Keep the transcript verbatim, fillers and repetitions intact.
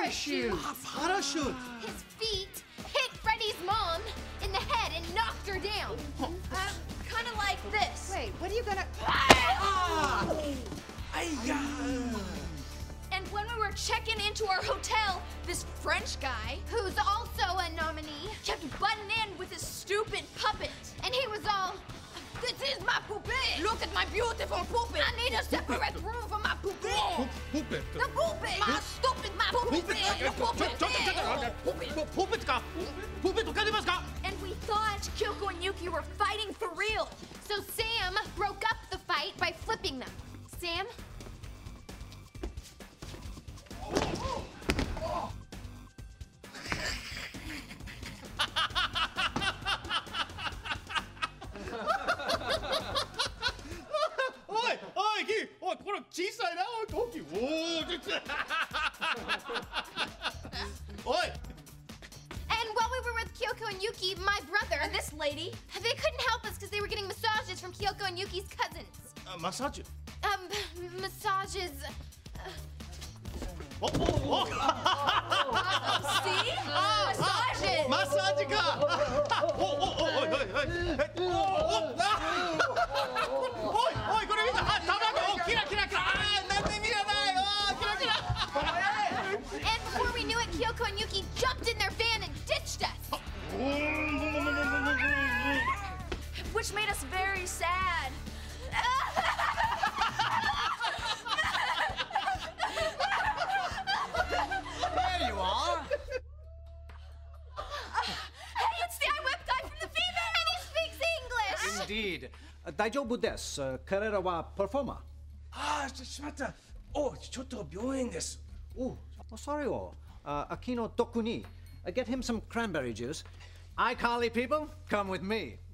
Parachute! Ah, parachute! His feet hit Freddy's mom in the head and knocked her down. Uh, kind of like this. Wait, what are you gonna... Ah! Ay-ya! And when we were checking into our hotel, this French guy, Who's also a nominee. kept butting in with his stupid puppet. And he was all, this is my poupée. Look at my beautiful puppet. I need a separate room for my poupée. Puppet! The poupée. My stupid my puppet. Your puppet. Puppet か Puppet かりますか And we thought Kyoko and Yuki were fighting for real. So Sam broke up the fight by flipping them. Sam? Oi! Oi, Ki! Oi, これ小さいな、おい、大きい。おー、ちっちゃい。おい! And while we were with Kyoko and Yuki, my brother, And this lady, they couldn't help us because they were getting massages from Kyoko and Yuki's cousins. あ、マッサージ。 Um, massages. お、お、お! see? Massages. マッサージか。お、お、お、おい、おい、おい。え、お、お、あ！おい、おい、これ見た。あ、卵。お、キラキラキラ。あー、なんで見らない。おー、キラキラ。 And before we knew it, Kyoko and Yuki jumped in their van and ditched us. Which made us very sad. There you are! Hey, it's the iWeb guy from the female. And he speaks English. Indeed. 大丈夫です。彼らはパフォーマー。 あー、し、しまった。お、ちょっと病院です。 Oh, sorry, oh. Uh, Akino Dokuni. Uh, get him some cranberry juice. iCarly people, come with me.